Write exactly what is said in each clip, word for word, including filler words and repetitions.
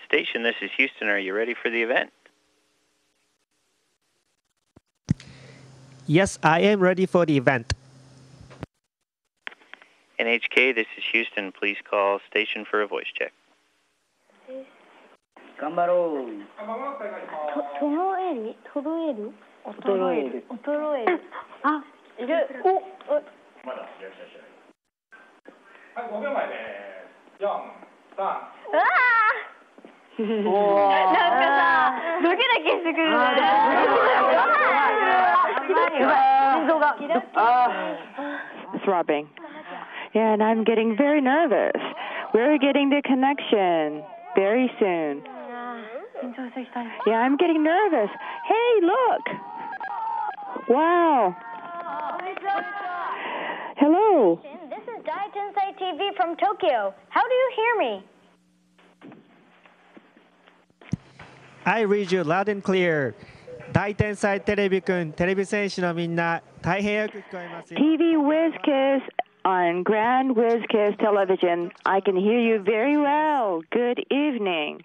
Station, this is Houston. Are you ready for the event? Yes, I am ready for the event. N H K, this is Houston. Please call station for a voice check. 頑張ろう。 と、とえり、とどえる、 衰える。 衰える。あ、いる。お、 まだいらっしゃいしゃい。はい、ごびょうまえです。よん、さん。 うわー。なんかさ、ドキドキしてくるね。心臓が。 Throbbing. Yeah, and I'm getting very nervous. We're getting the connection very soon. Yeah, I'm getting nervous. Hey, look. Wow. Hello. This is Dai Tensei T V from Tokyo. How do you hear me? I read you loud and clear. 大天才テレビくん、テレビ戦士のみんな、大変よく聞こえますよ。 T V Whiz Kiss on Grand Whiz Kiss Television. I can hear you very well. Good evening.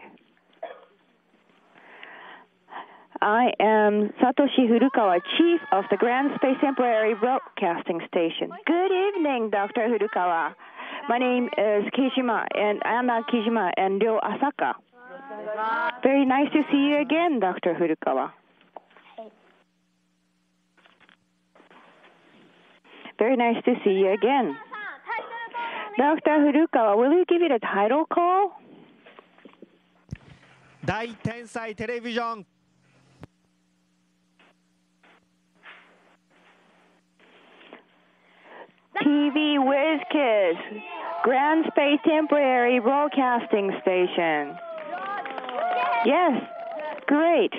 I am Satoshi Furukawa, Chief of the Grand Space Temporary Broadcasting Station. Good evening, Doctor Furukawa. My name is Kijima, and Anna Kijima and Ryo Asaka. Very nice to see you again, Doctor Furukawa. Very nice to see you again. Doctor Furukawa, will you give it a title call? 大天才テレビジョン。 T V Whiz Kiss, Grand Space Temporary Broadcasting Station. Yes, great.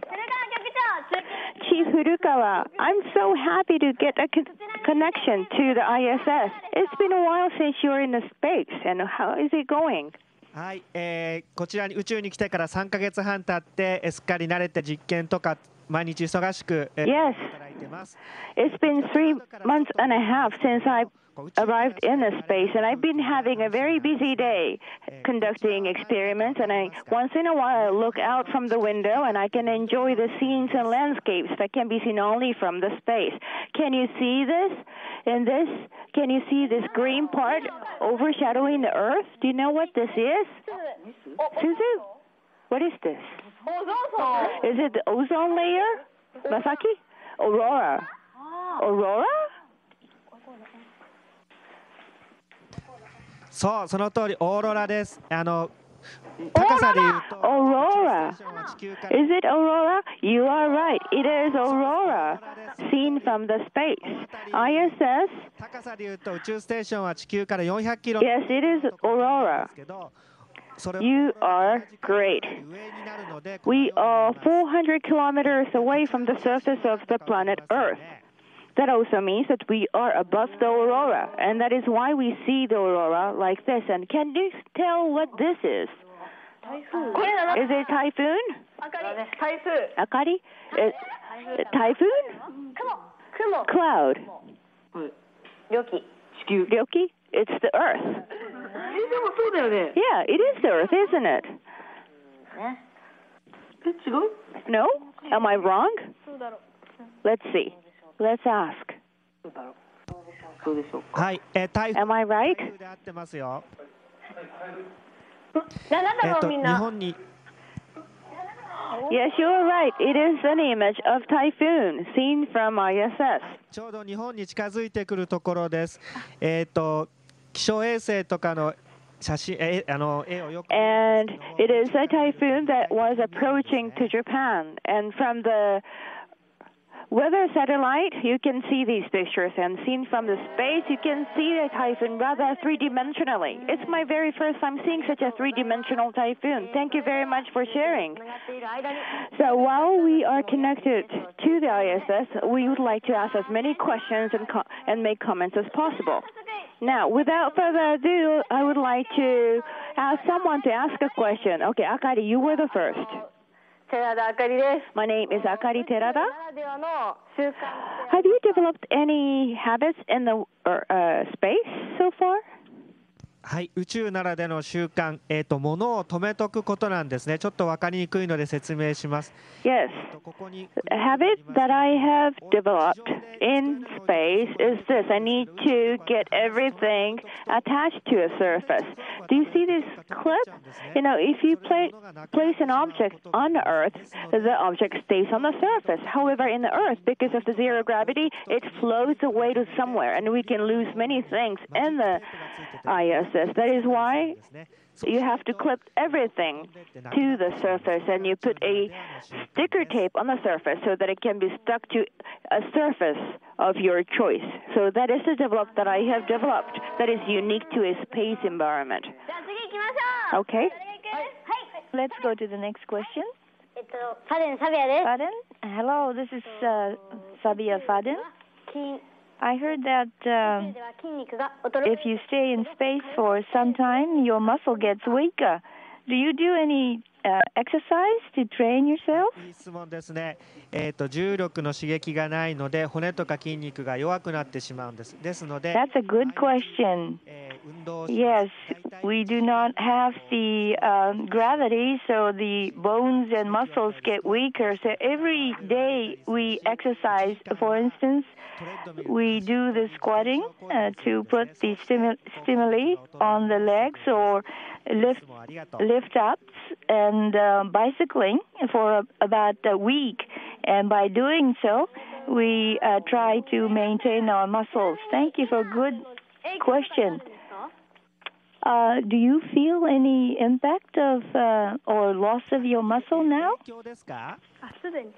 Chief Furukawa, I'm so happy to get a con- connection to the I S S. It's been a while since you're in the space, and how is it going? はい、えー、こちらに宇宙に来てからさんかげつはん経って、すっかり慣れて実験とか毎日忙しく、えー、 Yes. 働いてます。 It's been three months and a half since I arrived in the space, and I've been having a very busy day conducting experiments, and I once in a while I look out from the window and I can enjoy the scenes and landscapes that can be seen only from the space. Can you see this? In this, can you see this green part overshadowing the Earth? Do you know what this is? Suzu? What is this? Is it the ozone layer? Masaki? Aurora. Aurora? そう、その通り、オーロラです。あの高さで言うと、 Aurora. Is it Aurora? You are right. It is Aurora, seen from the space. I S S. 高さで言うと宇宙ステーションは地球からよんひゃくキロ。 Yes, it is Aurora. You are great. We are four hundred kilometers away from the surface of the planet Earth. That also means that we are above the aurora, and that is why we see the aurora like this. And can you tell what this is? Is it typhoon? Akari? Is, typhoon? Cloud? Ryoki? It's the Earth. Yeah, it is the Earth, isn't it? No? Am I wrong? Let's see. Let's ask. はい、えー、台風 Am I right? で合ってますよ。 な、なんえっと日だろうみんな。 本に Yes, you're right. It is an image of typhoon seen from I S S. ちょうど日本に近づいてくるところです。えっと気象衛星とかの写真、えあの絵をよく。 And it is a typhoon that was approaching to Japan. And from the weather satellite, you can see these pictures, and seen from the space, you can see the typhoon rather three-dimensionally. It's my very first time seeing such a three-dimensional typhoon. Thank you very much for sharing. So while we are connected to the I S S, we would like to ask as many questions and, co- and make comments as possible. Now, without further ado, I would like to ask someone to ask a question. Okay, Akari, you were the first. 寺田あかりです。 My name is Akari Terada. ならではの習慣 Have you developed any habits in the uh, space so far? はい、宇宙ならでの習慣、えーと、物を止めとくことなんですね。ちょっと分かりにくいので説明します。 Yes. A habit that I have developed in space is this. I need to get everything attached to a surface. Do you see this clip? You know, if you pla- place an object on the Earth, the object stays on the surface. However, in the Earth, because of the zero gravity, it floats away to somewhere, and we can lose many things in the I S S. That is why you have to clip everything to the surface, and you put a sticker tape on the surface so that it can be stuck to a surface of your choice. So that is a develop that I have developed that is unique to a space environment. Okay. Let's go to the next question. えっと、ファデン、サビアです。 Faden? Hello, this is uh, Sabia Faden. 筋 I heard that 宇 um, 宙では筋肉が衰え if you stay in space for some time, your muscle gets weaker. Do you do any uh, exercise to train yourself? いい質問ですね。えーと、重力の刺激がないので骨とか筋肉が弱くなってしまうんです。ですので、 That's a good question. えー運動をし Yes, we do not have the um, gravity, so the bones and muscles get weaker. So every day we exercise, for instance, we do the squatting uh, to put the stimu- stimuli on the legs or lift, lift ups and uh, bicycling for a, about a week. And by doing so, we uh, try to maintain our muscles. Thank you for a good question. Uh, do you feel any impact of uh, or loss of your muscle now? 影響ですか？ あ、すでに。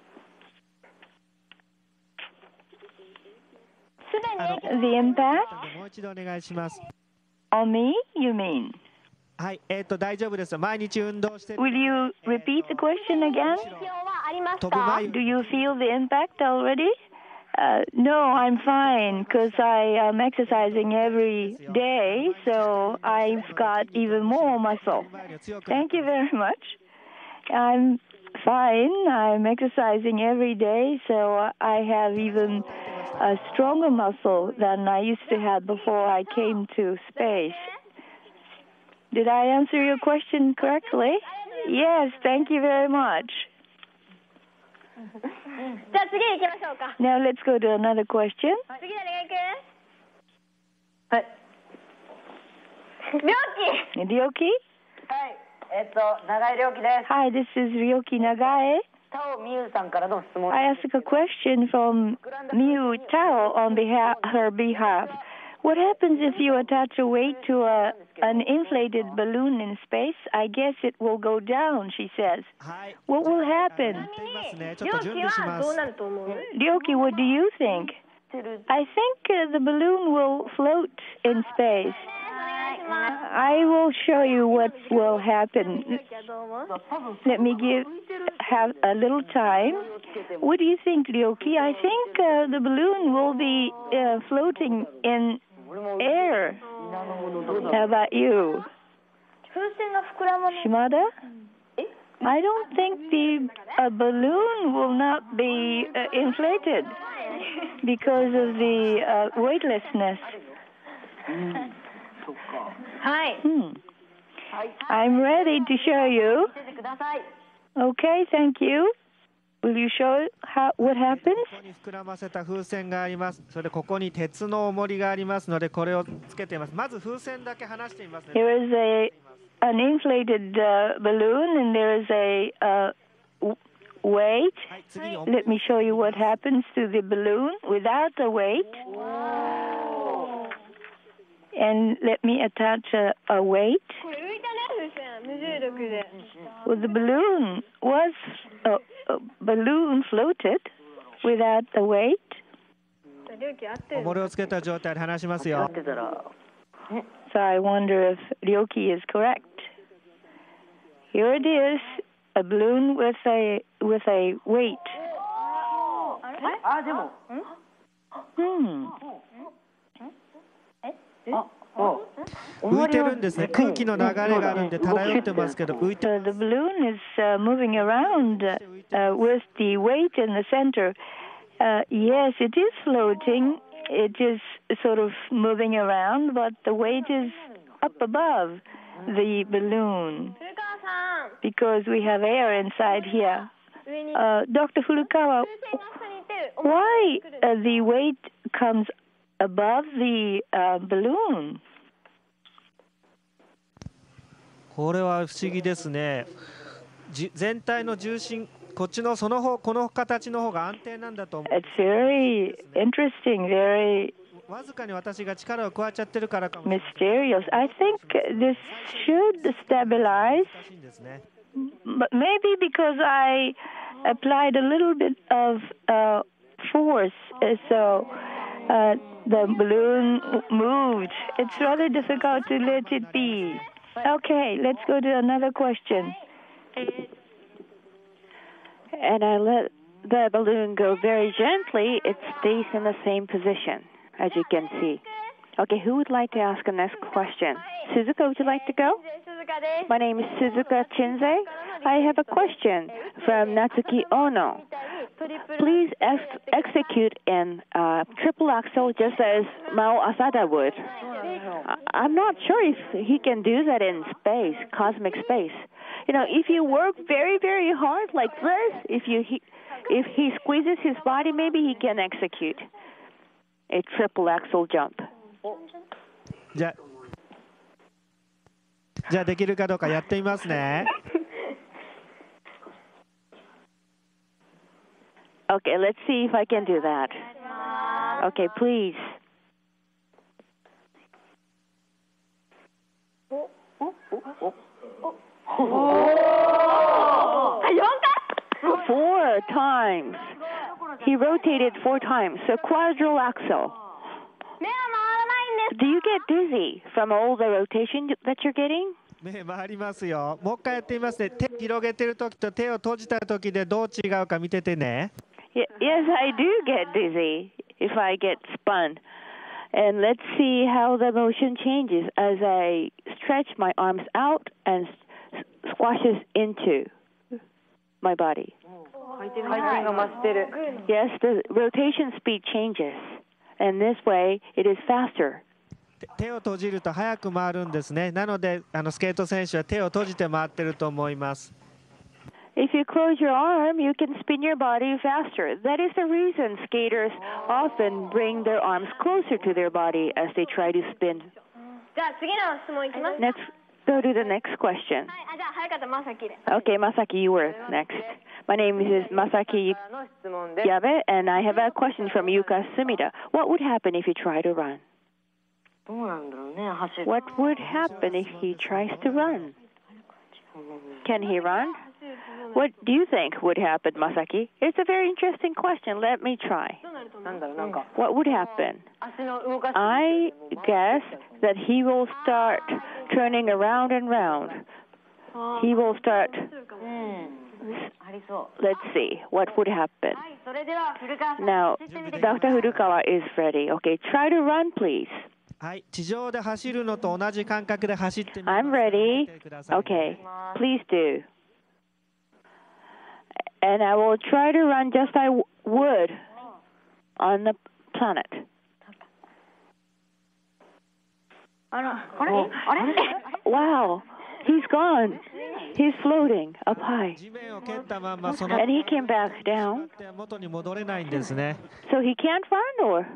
すでに影響 The impact もう一度お願いします。 on me, you mean? はい、えーと、大丈夫ですよ。毎日運動してる。 Will you repeat the question again? 影響はあります飛ぶか？ 前 Do you feel the impact already? Uh, no, I'm fine because I am exercising every day, so I've got even more muscle. Thank you very much. I'm fine. I'm exercising every day, so I have even a stronger muscle than I used to have before I came to space. Did I answer your question correctly? Yes, thank you very much. じゃあ次行きましょうか。 Now let's go to another question. 次誰が行く？ はい。 病気。 Ryoki? はい。えっと、長井良樹です。 Hi, this is Ryoki Nagae. 田尾美優さんからの質問 I ask a question from Miu Tao on behalf, her behalf. What happens if you attach a weight to a, an inflated balloon in space? I guess it will go down, she says. はい。 What will happen? やっていますね。ちょっ病と準気備しますはどうな。ると思う？ Ryoki, what do you think? I think uh, the balloon will float in space. お願いします。 I will show you what will happen. 病気はどう思う？ Let me give have a little time. What do you think, Ryoki? I think uh, the balloon will be uh, floating in air. How about you, 風船が膨らまない。 Shimada? I don't think the a balloon will not be uh, inflated because of the uh, weightlessness. はい。 Hmm. I'm ready to show you. 見せてください。 Okay, thank you. Will you show how, what happens? ここに膨らませた風船があります。それでここに鉄の重りがありますので、これをつけています。まず風船だけ離してみますね。 Here is a an inflated uh, balloon, and there is a uh, w- weight. はい、次に重り Let me show you what happens to the balloon without the weight. And let me attach a, a weight. これ浮いたね、風船。無重力で。 Well, the balloon was a, a balloon floated without the weight. 病気合ってる。 重りをつけた状態で離しますよやっ。てたら、 So I wonder if Ryoki is correct. Here it is, a balloon with a with a weight. あ、でも、 Hmm. あ、あ、 浮いてるんですね。空気の流れがあるんで漂ってますけど、浮いて So the balloon is uh, moving around uh, uh, with the weight in the center. Uh, yes, it is floating. It is sort of moving around, but the weight is up above the balloon because we have air inside here. Uh, Doctor Furukawa, why uh, the weight comes above the uh, balloon? これは不思議ですね。じ全体の重心、こっちのその方、この形の方が安定なんだと思う。 It's very interesting, very わずかに私が力を加えちゃってるからかも。 mysterious. I think this should stabilize, 難しいんですね。 but maybe because I applied a little bit of uh, force, uh, so uh, the balloon moved. It's rather difficult to let it be. Okay, let's go to another question. And I let the balloon go very gently. It stays in the same position, as you can see. Okay, who would like to ask the next question? Suzuka, would you like to go? My name is Suzuka Chinze. I have a question from Natsuki Ono. Please ex- execute an uh, triple axel just as Mao Asada would. I- I'm not sure if he can do that in space, cosmic space. You know, if you work very, very hard like this, if you he, if he squeezes his body, maybe he can execute a triple axel jump. じゃあ、じゃあできるかどうかやってみますね。 Okay, let's see if I can do that. Okay, please. Four times. He rotated four times. So quadruple axel. Do you get dizzy from all the rotation that you're getting? 目回りますよ。もう一回やってみますね。手広げてるときと手を閉じたときでどう違うか見ててね。 Y- yes, I do get dizzy if I get spun. And let's see how the motion changes as I stretch my arms out and s- squashes into my body. Yes, the rotation speed changes. And this way, it is faster. 手を閉じると早く回るんですね。なのであのスケート選手は手を閉じて回ってると思います。 If you close your arm, you can spin your body faster. That is the reason skaters often bring their arms closer to their body as they try to spin. じゃあ次の質問いきます。 Let's go to the next question. はい、あじゃあ早かったまさきで。 Okay, Masaki, you were next. My name is Masaki の質問で Yabe, and I have a question from Yuka Sumida. What would happen if you try to run? どうなんだろうね、走る。 What would happen if he tries to run? Can he run? What do you think would happen, Masaki? It's a very interesting question. Let me try. なんだろう、なんか What would happen? 足の動かし I guess that he will start turning around and round. He will start. うんありそう。 Let's see. What would happen? それでは古川さん Now, Doctor Furukawa is ready. Okay, try to run, please. はい、地上で走るのと同じ感覚で走ってみます。 I'm ready. 見てください。 Okay, please do. And I will try to run just I w- would on the planet. あら、あれあれ Wow, he's gone. He's floating up high. 地面を蹴ったまんまその And he came back down. 元に戻れないんですね。 So he can't run, or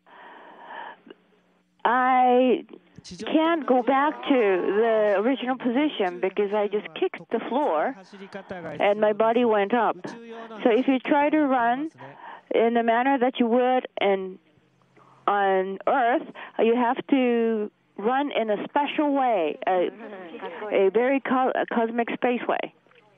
I 地上 can't go back to the original position because I just kicked the floor 走り方が必要 and my body went up. 宇宙用の So if you try to run in the manner that you would in on Earth, you have to run in a special way, a, a very co- a cosmic space way.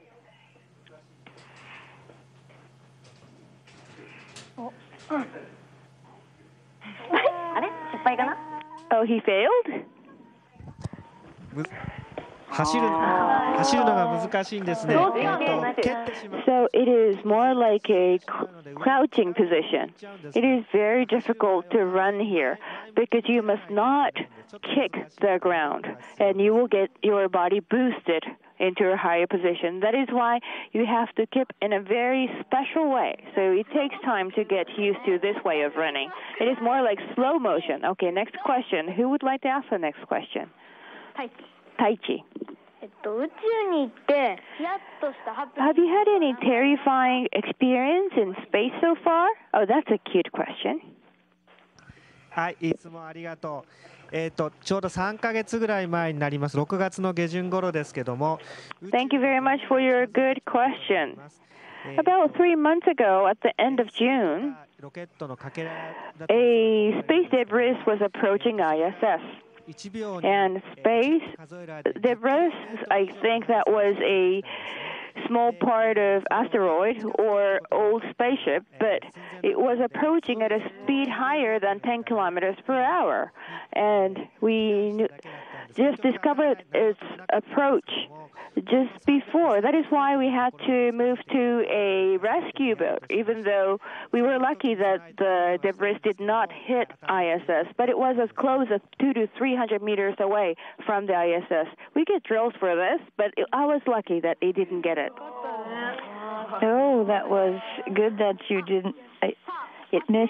あれ失敗かな Oh, he failed? む走る走るのが難しいんですね。えーと蹴ってしまう So it is more like a cr- crouching position. It is very difficult to run here because you must not kick the ground and you will get your body boosted into a higher position. That is why you have to keep in a very special way. So it takes time to get used to this way of running. It is more like slow motion. Okay, next question. Who would like to ask the next question? Taichi. えっと、宇宙に行ってヒヤッとしたハプニン Have グ you had any terrifying experience in space so far? Oh, that's a cute question. はい、いつもありがとう。えっと、ちょうどさんかげつぐらい前になります。ろくがつの下旬頃ですけども。 Thank you very much for your good question. About three months ago, at the end of June, ロケットのかけらだと a space debris was approaching I S S. いちびょうに And space debris, I think that was a small part of asteroid or old spaceship, but it was approaching at a speed higher than ten kilometers per hour. And we knew, just discovered its approach just before. That is why we had to move to a rescue boat, even though we were lucky that the debris did not hit I S S, but it was as close as two to three hundred meters away from the I S S. We get drills for this, but it, I was lucky that it didn't get it. Oh, that was good that you didn't. Uh, it missed.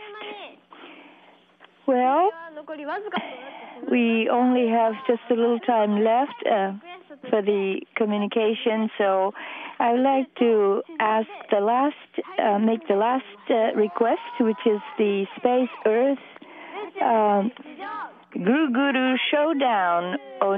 Well, we only have just a little time left uh, for the communication, so I would like to ask the last, uh, make the last uh, request, which is the Space Earth uh, Guru Showdown or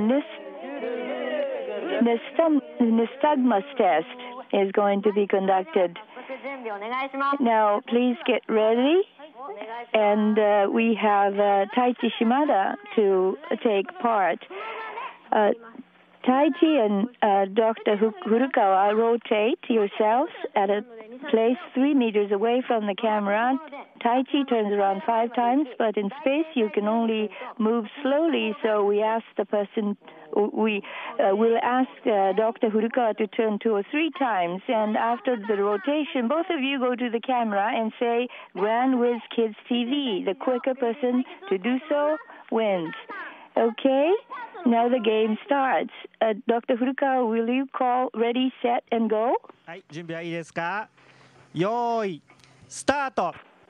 Nystagmus test is going to be conducted. Now, please get ready. And uh, we have uh, Taichi Shimada to take part. Uh, Taichi and uh, Doctor Furukawa rotate yourselves at a place three meters away from the camera. Taichi turns around five times, but in space you can only move slowly, so we ask the person, we uh, will ask uh, Doctor Furukawa to turn two or three times, and after the rotation, both of you go to the camera and say, Grand Wiz Kids T V. The quicker person to do so wins. Okay? Now the game starts. Uh, Doctor Furukawa, will you call ready, set, and go? はい、準備はいいですか？よーい、スタート。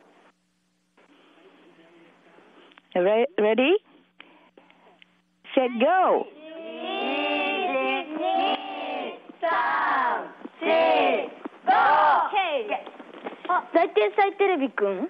Re- ready? Set, go! あ、大天才テレビくん。あれ？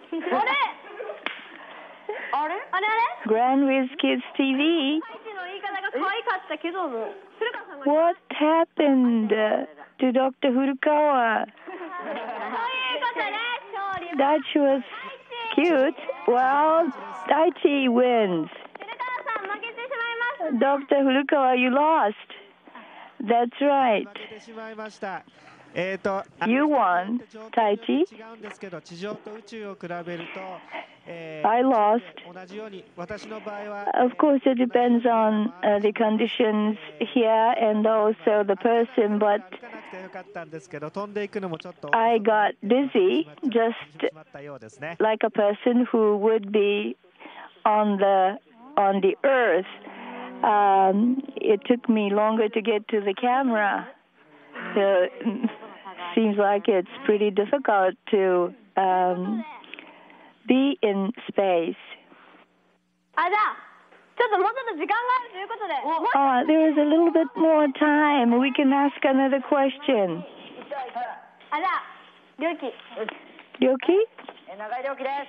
あれ？あれあれ？ Grand Wiz Kids T V. 大地の言い方が可愛かったけども、古川さんが。 What happened uh, to Doctor Furukawa? そういうことね、勝利。 That was cute. Well, Daichi wins. 古川さん負けてしまいます。 Doctor Furukawa, you lost. That's right. 負けてしまいました。えーと、 You won, Taichi. 違うんですけど、地上と宇宙を比べると、え I lost. 同じように私の場合は、 Of course, it depends on uh, the conditions here and also the person, but 歩かなくてよかったんですけど、飛んでいくのもちょっと I got dizzy, just しまったようですね。 like a person who would be on the on the earth. Um, it took me longer to get to the camera. So, seems like it's pretty difficult to um, be in space. あ、じゃあ、ちょっともうちょっと時間があるということで。 Uh, there is a little bit more time. We can ask another question. あ、じゃあ、りょうき。 Ryoki? 長井亮希です。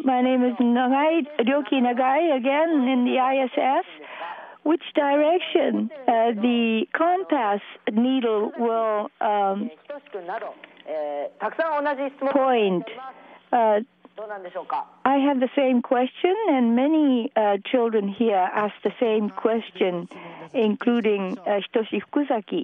My name is Nagai, Ryoki Nagai, again in the I S S. Which direction uh, the compass needle will um, ひとしくんなど、えーたくさん同じ質問 point? Uh, どうなんでしょうか。 I have the same question, and many uh, children here ask the same question, including uh, Hitoshi Fukusaki.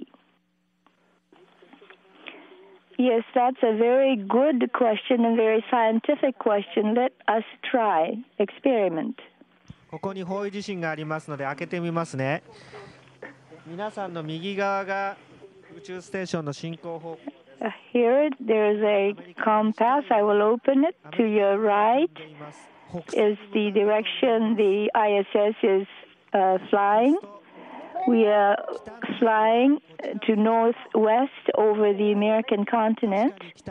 Yes, that's a very good question and very scientific question. Let us try, experiment. ここに方位地震がありますので開けてみますね。皆さんの右側が宇宙ステーションの進行方向。 Uh, here, there's a compass. I will open it. To your right is the direction the I S S is uh, flying. We are flying to northwest over the American continent,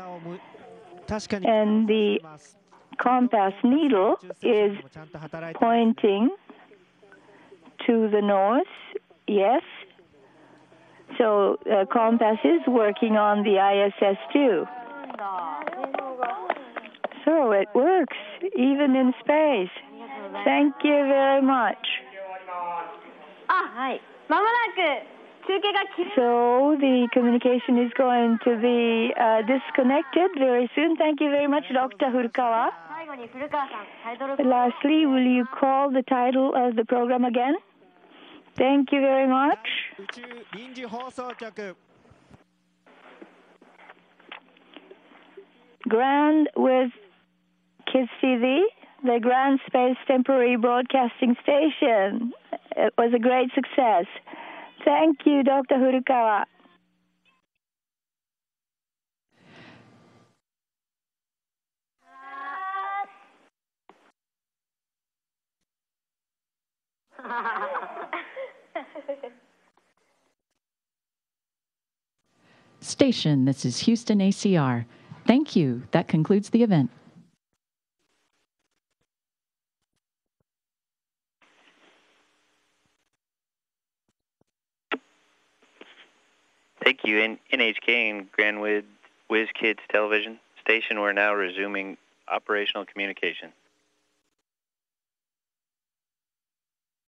and the compass needle is pointing to the north. Yes. So uh, Compass is working on the I S S too. So it works, even in space. Thank you very much. あ、はい。まもなく中継が切れ So the communication is going to be uh, disconnected very soon. Thank you very much, Doctor Furukawa. 最後に古川さん、タイトル Lastly, will you call the title of the program again? Thank you very much. 宇宙臨時放送局 Grand with Kids T V, the Grand Space Temporary Broadcasting Station. It was a great success. Thank you, Doctor Furukawa. Station, this is Houston A C R. Thank you. That concludes the event. Thank you. In N H K and Grand Wiz Kids Television Station, we're now resuming operational communication.